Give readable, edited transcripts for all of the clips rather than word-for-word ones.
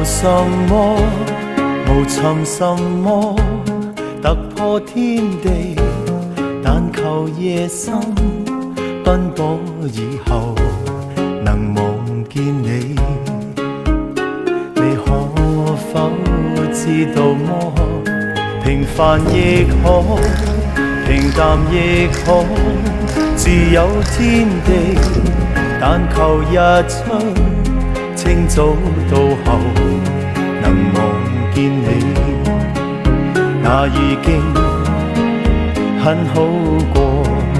什麼，無尋什麼突破天地，但求夜深奔波以後能望見你。你可否知道麼？平凡亦可，平淡亦可，自有天地，但求日出清早到後能望見你，那已經很好過。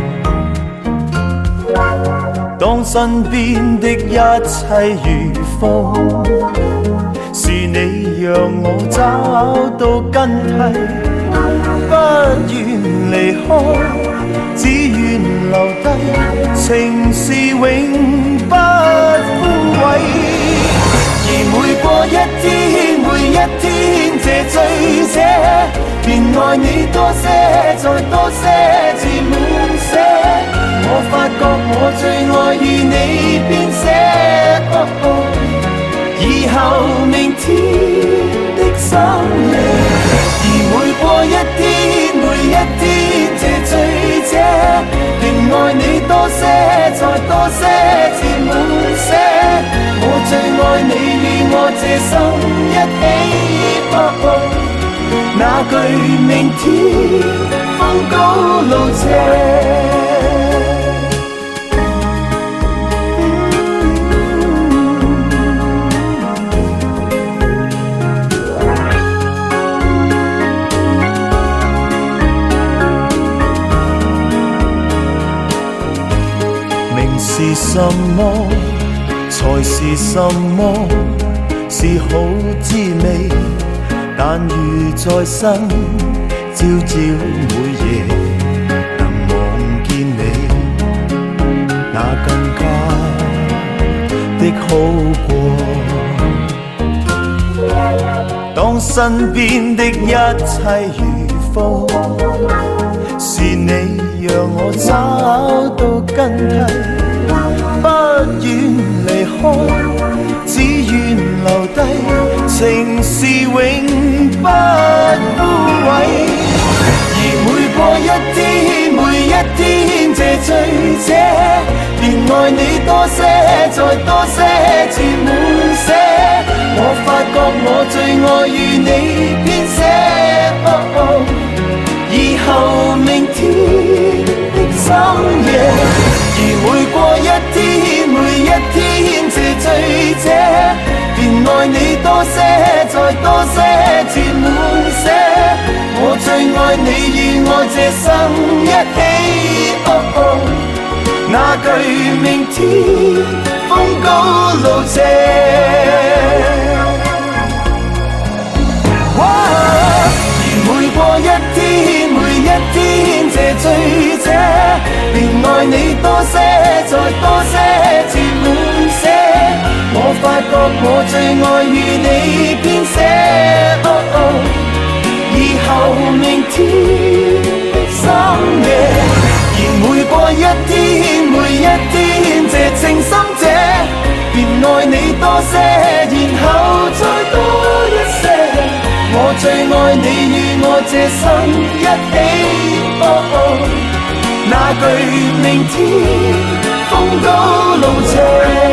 當身邊的一切如風，是你讓我找到根蒂，不願離開，只願留低，情是永不枯萎。而每過一天，每一天這醉者，便愛你多些，再多些，至滿瀉。我發覺我最愛與你編寫，以後明天的深夜。而每過一天，每一天這醉者，便愛你多些，再多些，至滿瀉。我最愛你與我這生一起，那句明天風高路斜。名是什麼？才是什麼？是好滋味，但如在生，朝朝每夜能望見你，那更加的好過。當身邊的一切如風，是你讓我找到根蒂，不願離開，只願留低，情是永不枯萎。而每過一天，每一天這醉者，便愛你多些，再多些，至滿瀉。我發覺我最愛與你編寫，以後明天的深夜。而每過一天，每一天這醉者，便愛你多些，再多些，至滿瀉。我最愛你與我這生一起，那句明天風高路斜。而每過一天，每一天這醉者，便愛你多些，再多些，至滿瀉。我發覺我最愛與你編寫，以後明天的深夜。而每過一天，每一天這情深者，便愛你多些，然後再多一些。我最愛你與我這生一起，那句明天風高路斜。